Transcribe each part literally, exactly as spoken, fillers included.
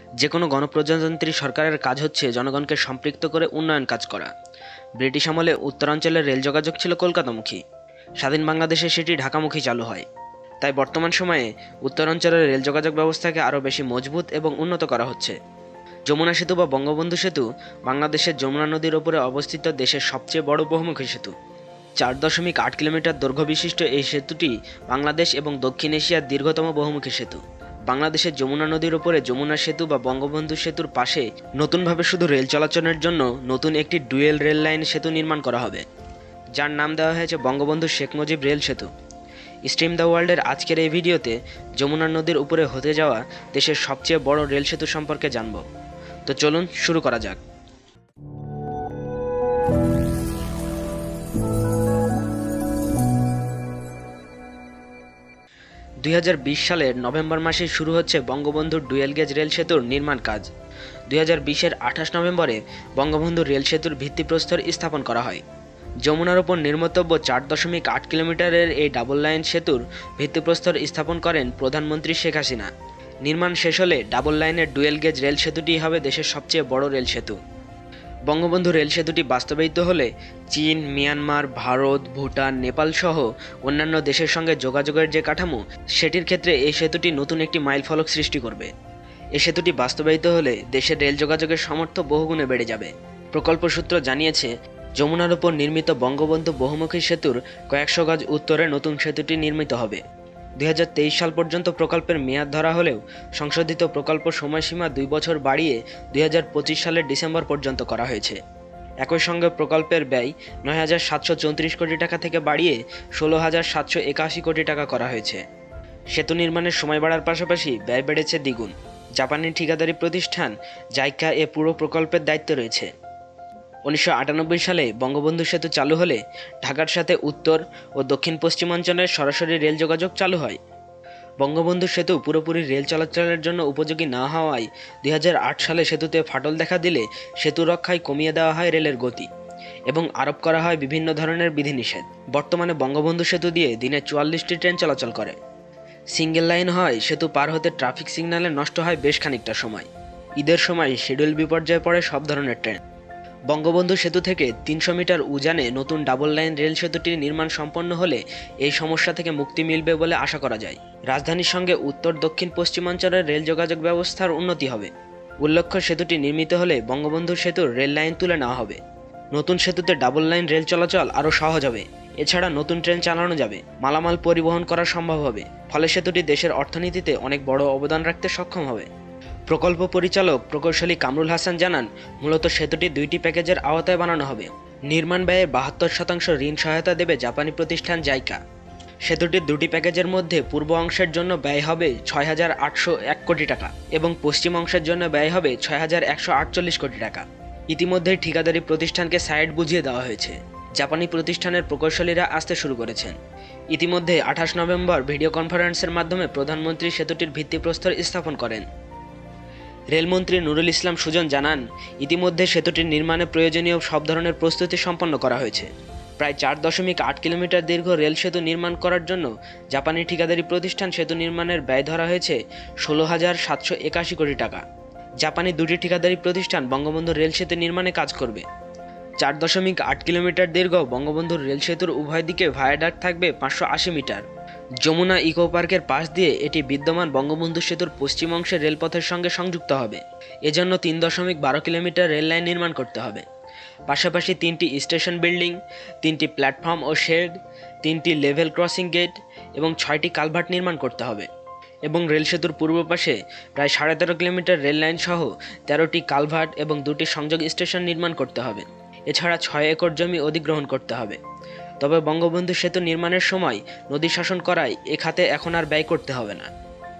যে কোনো গণপ্রজাতন্ত্রী সরকারের কাজ হচ্ছে জনগণকে সম্পৃক্ত করে উন্নয়ন কাজ করা। ব্রিটিশ আমলে উত্তরাঞ্চলের রেল যোগাযোগ ছিল কলকাতামুখী, স্বাধীন বাংলাদেশে সেটি ঢাকামুখী চালু হয়। তাই বর্তমান সময়ে উত্তরাঞ্চলের রেল যোগাযোগ ব্যবস্থাকে আরও বেশি মজবুত এবং উন্নত করা হচ্ছে। যমুনা সেতু বা বঙ্গবন্ধু সেতু বাংলাদেশের যমুনা নদীর ওপরে অবস্থিত দেশের সবচেয়ে বড় বহুমুখী সেতু। চার দশমিক আট কিলোমিটার দৈর্ঘ্য বিশিষ্ট এই সেতুটি বাংলাদেশ এবং দক্ষিণ এশিয়ার দীর্ঘতম বহুমুখী সেতু। বাংলাদেশের যমুনা নদীর ওপরে যমুনা সেতু বা বঙ্গবন্ধু সেতুর পাশে নতুনভাবে শুধু রেল চলাচলের জন্য নতুন একটি ডুয়েল রেল লাইন সেতু নির্মাণ করা হবে, যার নাম দেওয়া হয়েছে বঙ্গবন্ধু শেখ মুজিব রেল সেতু। স্ট্রিম দ্য ওয়ার্ল্ডের আজকের এই ভিডিওতে যমুনা নদীর উপরে হতে যাওয়া দেশের সবচেয়ে বড় রেল সেতু সম্পর্কে জানব। তো চলুন শুরু করা যাক। দুই হাজার বিশ সালের নভেম্বর মাসে শুরু হচ্ছে বঙ্গবন্ধু ডুয়েল গেজ রেল সেতুর নির্মাণ কাজ। দুই হাজার বিশের আঠাশ নভেম্বরে বঙ্গবন্ধু রেল সেতুর ভিত্তিপ্রস্তর স্থাপন করা হয়। যমুনার ওপর নির্মিতব্য চার দশমিক আট কিলোমিটারের এই ডাবল লাইন সেতুর ভিত্তিপ্রস্তর স্থাপন করেন প্রধানমন্ত্রী শেখ হাসিনা। নির্মাণ শেষ হলে ডাবল লাইনের ডুয়েল গেজ রেল সেতুটি হবে দেশের সবচেয়ে বড় রেল সেতু। বঙ্গবন্ধু রেল সেতুটি বাস্তবায়িত হলে চীন, মিয়ানমার, ভারত, ভুটান, নেপাল সহ অন্যান্য দেশের সঙ্গে যোগাযোগের যে কাঠামো, সেটির ক্ষেত্রে এই সেতুটি নতুন একটি মাইলফলক সৃষ্টি করবে। এই সেতুটি বাস্তবায়িত হলে দেশের রেল যোগাযোগের সামর্থ্য বহুগুণে বেড়ে যাবে। প্রকল্প সূত্র জানিয়েছে, যমুনার উপর নির্মিত বঙ্গবন্ধু বহুমুখী সেতুর কয়েকশো গজ উত্তরে নতুন সেতুটি নির্মিত হবে। দুই হাজার তেইশ সাল পর্যন্ত প্রকল্পের মেয়াদ ধরা হলেও সংশোধিত প্রকল্প সময়সীমা দুই বছর বাড়িয়ে দুই হাজার পঁচিশ সালের ডিসেম্বর পর্যন্ত করা হয়েছে। একই সঙ্গে প্রকল্পের ব্যয় নয় হাজার সাতশো চৌত্রিশ কোটি টাকা থেকে বাড়িয়ে ষোলো হাজার সাতশো একাশি কোটি টাকা করা হয়েছে। সেতু নির্মাণের সময় বাড়ার পাশাপাশি ব্যয় বেড়েছে দ্বিগুণ। জাপানি ঠিকাদারি প্রতিষ্ঠান জাইকা এ পুরো প্রকল্পের দায়িত্বে রয়েছে। উনিশশো আটানব্বই সালে বঙ্গবন্ধু সেতু চালু হলে ঢাকার সাথে উত্তর ও দক্ষিণ পশ্চিমাঞ্চলের সরাসরি রেল যোগাযোগ চালু হয়। বঙ্গবন্ধু সেতু পুরোপুরি রেল চলাচলের জন্য উপযোগী না হওয়ায় দুই হাজার আট সালে সেতুতে ফাটল দেখা দিলে সেতু রক্ষায় কমিয়ে দেওয়া হয় রেলের গতি এবং আরোপ করা হয় বিভিন্ন ধরনের বিধিনিষেধ। বর্তমানে বঙ্গবন্ধু সেতু দিয়ে দিনে চুয়াল্লিশটি ট্রেন চলাচল করে। সিঙ্গেল লাইন হয় সেতু পার হতে ট্রাফিক সিগন্যালে নষ্ট হয় বেশ খানিকটা সময়। ঈদের সময় শিডিউল বিপর্যয়ে পড়ে সব ধরনের ট্রেন। বঙ্গবন্ধু সেতু থেকে তিনশো মিটার উজানে নতুন ডাবল লাইন রেল সেতুটির নির্মাণ সম্পন্ন হলে এই সমস্যা থেকে মুক্তি মিলবে বলে আশা করা যায়। রাজধানীর সঙ্গে উত্তর দক্ষিণ পশ্চিমাঞ্চলের রেল যোগাযোগ ব্যবস্থার উন্নতি হবে। উল্লেখ্য, সেতুটি নির্মিত হলে বঙ্গবন্ধু সেতুর রেল লাইন তুলে নেওয়া হবে। নতুন সেতুতে ডাবল লাইন রেল চলাচল আরও সহজ হবে। এছাড়া নতুন ট্রেন চালানো যাবে, মালামাল পরিবহন করা সম্ভব হবে। ফলে সেতুটি দেশের অর্থনীতিতে অনেক বড় অবদান রাখতে সক্ষম হবে। প্রকল্প পরিচালক প্রকৌশলী কামরুল হাসান জানান, মূলত সেতুটি দুইটি প্যাকেজের আওতায় বানানো হবে। নির্মাণ ব্যয়ের বাহাত্তর শতাংশ ঋণ সহায়তা দেবে জাপানি প্রতিষ্ঠান জাইকা। সেতুটির দুটি প্যাকেজের মধ্যে পূর্ব অংশের জন্য ব্যয় হবে ছয় হাজার আটশো এক কোটি টাকা এবং পশ্চিম অংশের জন্য ব্যয় হবে ছয় হাজার একশো আটচল্লিশ কোটি টাকা। ইতিমধ্যেই ঠিকাদারি প্রতিষ্ঠানকে সাইট বুঝিয়ে দেওয়া হয়েছে। জাপানি প্রতিষ্ঠানের প্রকৌশলীরা আসতে শুরু করেছেন। ইতিমধ্যে আঠাশ নভেম্বর ভিডিও কনফারেন্সের মাধ্যমে প্রধানমন্ত্রী সেতুটির ভিত্তিপ্রস্তর স্থাপন করেন। রেলমন্ত্রী নুরুল ইসলাম সুজন জানান, ইতিমধ্যে সেতুটির নির্মাণে প্রয়োজনীয় সব ধরনের প্রস্তুতি সম্পন্ন করা হয়েছে। প্রায় চার দশমিক আট কিলোমিটার দীর্ঘ রেল সেতু নির্মাণ করার জন্য জাপানি ঠিকাদারি প্রতিষ্ঠান সেতু নির্মাণের ব্যয় ধরা হয়েছে ষোলো হাজার সাতশো একাশি কোটি টাকা। জাপানি দুটি ঠিকাদারি প্রতিষ্ঠান বঙ্গবন্ধু রেল সেতু নির্মাণে কাজ করবে। চার দশমিক আট কিলোমিটার দীর্ঘ বঙ্গবন্ধু রেল সেতুর উভয় দিকে ভায়াডাক্ট থাকবে পাঁচশো আশি মিটার। যমুনা ইকো পার্কের পাশ দিয়ে এটি বিদ্যমান বঙ্গবন্ধু সেতুর পশ্চিম অংশের রেলপথের সঙ্গে সংযুক্ত হবে। এজন্য তিন দশমিক বারো কিলোমিটার রেল লাইন নির্মাণ করতে হবে। পাশাপাশি তিনটি স্টেশন বিল্ডিং, তিনটি প্ল্যাটফর্ম ও শেড, তিনটি লেভেল ক্রসিং গেট এবং ছয়টি কালভার্ট নির্মাণ করতে হবে। এবং রেল সেতুর পূর্ব পাশে প্রায় সাড়ে তেরো কিলোমিটার রেল লাইন সহ তেরোটি কালভার্ট এবং দুটি সংযোগ স্টেশন নির্মাণ করতে হবে। এছাড়া ছয় একর জমি অধিগ্রহণ করতে হবে। তবে বঙ্গবন্ধু সেতু নির্মাণের সময় নদী শাসন করায় এ খাতে এখন আর ব্যয় করতে হবে না।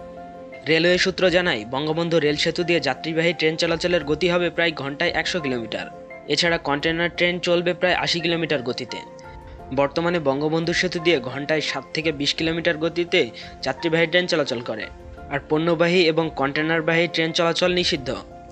রেলওয়ে সূত্র জানায়, বঙ্গবন্ধু রেল সেতু দিয়ে যাত্রীবাহী ট্রেন চলাচলের গতি হবে প্রায় ঘন্টায় একশো কিলোমিটার। এছাড়া কন্টেনার ট্রেন চলবে প্রায় আশি কিলোমিটার গতিতে। বর্তমানে বঙ্গবন্ধু সেতু দিয়ে ঘন্টায় সাত থেকে বিশ কিলোমিটার গতিতে যাত্রীবাহী ট্রেন চলাচল করে, আর পণ্যবাহী এবং কন্টেনারবাহী ট্রেন চলাচল নিষিদ্ধ।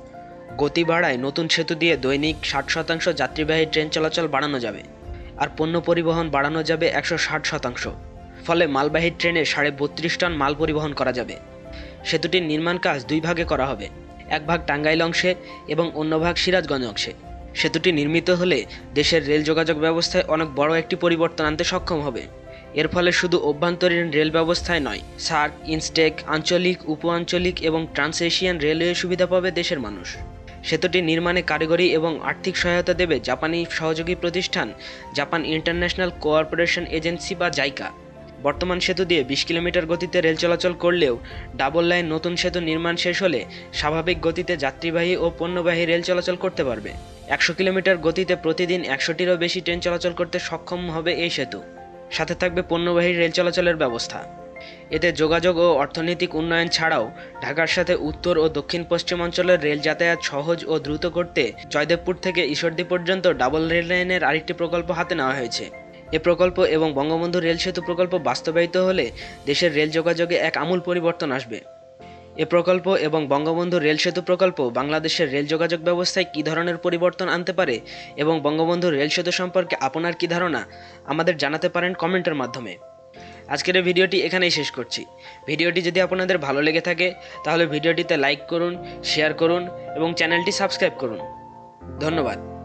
গতি বাড়ায় নতুন সেতু দিয়ে দৈনিক ষাট শতাংশ যাত্রীবাহী ট্রেন চলাচল বাড়ানো যাবে, আর পণ্য পরিবহন বাড়ানো যাবে একশো ষাট শতাংশ। ফলে মালবাহী ট্রেনে সাড়ে বত্রিশ টন মাল পরিবহন করা যাবে। সেতুটির নির্মাণ কাজ দুই ভাগে করা হবে। এক ভাগ টাঙ্গাইল অংশে এবং অন্য ভাগ সিরাজগঞ্জ অংশে। সেতুটি নির্মিত হলে দেশের রেল যোগাযোগ ব্যবস্থায় অনেক বড় একটি পরিবর্তন আনতে সক্ষম হবে। এর ফলে শুধু অভ্যন্তরীণ রেল ব্যবস্থায় নয়, সার্ক, ইনস্টেক, আঞ্চলিক, উপ আঞ্চলিক এবং ট্রান্স এশিয়ান রেলওয়ে সুবিধা পাবে দেশের মানুষ। সেতুটি নির্মাণে কারিগরি এবং আর্থিক সহায়তা দেবে জাপানি সহযোগী প্রতিষ্ঠান জাপান ইন্টারন্যাশনাল কোঅপারেশন এজেন্সি বা জাইকা। বর্তমান সেতু দিয়ে বিশ কিলোমিটার গতিতে রেল চলাচল করলেও ডাবল লাইন নতুন সেতু নির্মাণ শেষ হলে স্বাভাবিক গতিতে যাত্রীবাহী ও পণ্যবাহী রেল চলাচল করতে পারবে। একশো কিলোমিটার গতিতে প্রতিদিন একশোটিরও বেশি ট্রেন চলাচল করতে সক্ষম হবে এই সেতু। সাথে থাকবে পণ্যবাহী রেল চলাচলের ব্যবস্থা। এতে যোগাযোগ ও অর্থনৈতিক উন্নয়ন ছাড়াও ঢাকার সাথে উত্তর ও দক্ষিণ পশ্চিমাঞ্চলের রেল যাতায়াত সহজ ও দ্রুত করতে জয়দেবপুর থেকে ঈশ্বরদী পর্যন্ত ডাবল রেল লাইনের আরেকটি প্রকল্প হাতে নেওয়া হয়েছে। এ প্রকল্প এবং বঙ্গবন্ধু রেল সেতু প্রকল্প বাস্তবায়িত হলে দেশের রেল যোগাযোগে এক আমূল পরিবর্তন আসবে। এ প্রকল্প এবং বঙ্গবন্ধু রেল সেতু প্রকল্প বাংলাদেশের রেল যোগাযোগ ব্যবস্থায় কী ধরনের পরিবর্তন আনতে পারে এবং বঙ্গবন্ধু রেল সেতু সম্পর্কে আপনার কী ধারণা আমাদের জানাতে পারেন কমেন্টের মাধ্যমে। আজকের এই ভিডিওটি এখানেই শেষ করছি। ভিডিওটি যদি আপনাদের ভালো লেগে থাকে তাহলে ভিডিওটিতে লাইক করুন, শেয়ার করুন এবং চ্যানেলটি সাবস্ক্রাইব করুন। ধন্যবাদ।